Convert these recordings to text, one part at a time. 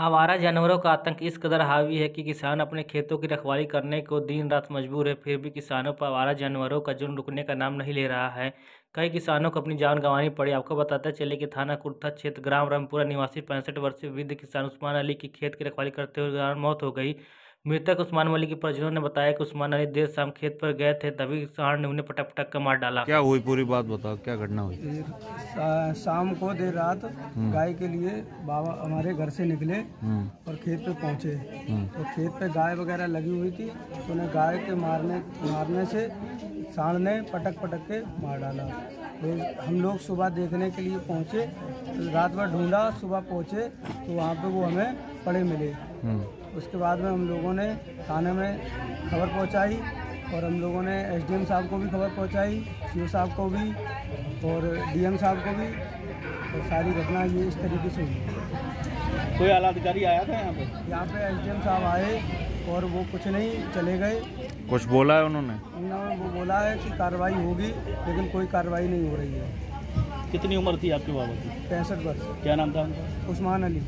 आवारा जानवरों का आतंक इस कदर हावी है कि किसान अपने खेतों की रखवाली करने को दिन रात मजबूर है। फिर भी किसानों पर आवारा जानवरों का जुर्म रुकने का नाम नहीं ले रहा है। कई किसानों को अपनी जान गंवानी पड़ी। आपको बताते चले कि थाना कुर्था क्षेत्र ग्राम रामपुरा निवासी 65 वर्षीय वृद्ध किसान उस्मान अली की खेत की रखवाली करते हुए मौत हो गई। मृतक उस्मान अली के परिजनों ने बताया कि उस्मान अली देर शाम खेत पर गए थे, तभी सांड ने उन्हें पटक पटक कर मार डाला। क्या हुई पूरी बात बताओ, क्या घटना हुई? शाम को देर रात गाय के लिए बाबा हमारे घर से निकले और खेत पे पहुंचे। तो खेत पे गाय वगैरह लगी हुई थी, तो उन्हें गाय के मारने से सांड ने पटक पटक के मार डाला। तो हम लोग सुबह देखने के लिए पहुंचे, तो रात भर ढूंढा, सुबह पहुंचे तो वहाँ पे वो हमें पड़े मिले। उसके बाद में हम लोगों ने थाने में खबर पहुंचाई और हम लोगों ने एसडीएम साहब को भी खबर पहुंचाई, सीओ साहब को भी और डीएम साहब को भी। और सारी घटना ये इस तरीके से हुई। कोई आला अधिकारी आया था यहाँ पे? यहाँ पे एसडीएम साहब आए और वो कुछ नहीं, चले गए। कुछ बोला है उन्होंने? वो बोला है कि कार्रवाई होगी, लेकिन कोई कार्रवाई नहीं हो रही है। कितनी उम्र थी आपके बाबा की? 65 वर्ष। क्या नाम था उनका? उस्मान अली।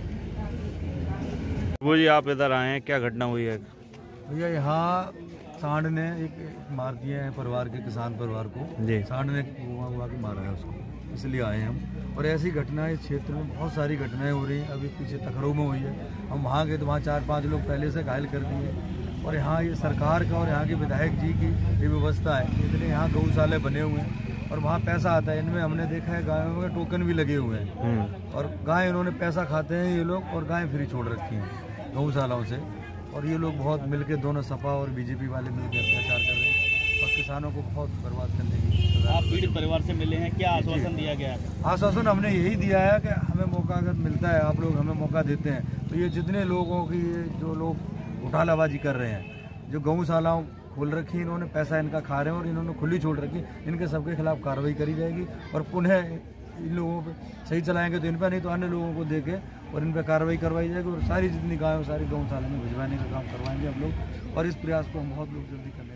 वो जी आप इधर आए हैं, क्या घटना हुई है? भैया यहाँ सांड ने एक मार दिया है परिवार के, किसान परिवार को जी। सांड ने हुआ के मारा है उसको, इसलिए आए हैं हम। और ऐसी घटनाएं इस क्षेत्र में बहुत सारी घटनाएं हो रही हैं। अभी पीछे तखड़ों में हुई है, हम वहाँ गए तो वहाँ 4-5 लोग पहले से घायल कर दिए। और यहाँ ये सरकार का और यहाँ के विधायक जी की ये व्यवस्था है, इतने यहाँ गौशाले बने हुए हैं और वहाँ पैसा आता है। इनमें हमने देखा है गायों में टोकन भी लगे हुए हैं और गाय इन्होंने पैसा खाते हैं ये लोग, और गायें फ्री छोड़ रखी हैं गौशालाओं से। और ये लोग बहुत मिलके, दोनों सपा और बीजेपी वाले मिलकर अत्याचार कर रहे हैं और किसानों को बहुत बर्बाद करने की। आप पीड़ित परिवार से मिले हैं, क्या आश्वासन दिया गया है? आश्वासन हमने यही दिया है कि हमें मौका अगर मिलता है, आप लोग हमें मौका देते हैं तो ये जितने लोगों की, जो लोग उठालाबाजी कर रहे हैं, जो गौशालाओं खोल रखी है, इन्होंने पैसा इनका खा रहे हैं और इन्होंने खुली छोड़ रखी, इनके सबके खिलाफ कार्रवाई करी जाएगी। और पुनः इन लोगों पे सही चलाएंगे तो इन पर, नहीं तो अन्य लोगों को देके और इन पर कार्रवाई करवाई जाएगी। और सारी जितनी गायों सारी गौशाला में भिजवाने का काम करवाएंगे हम लोग, और इस प्रयास को हम बहुत लोग जल्दी करेंगे।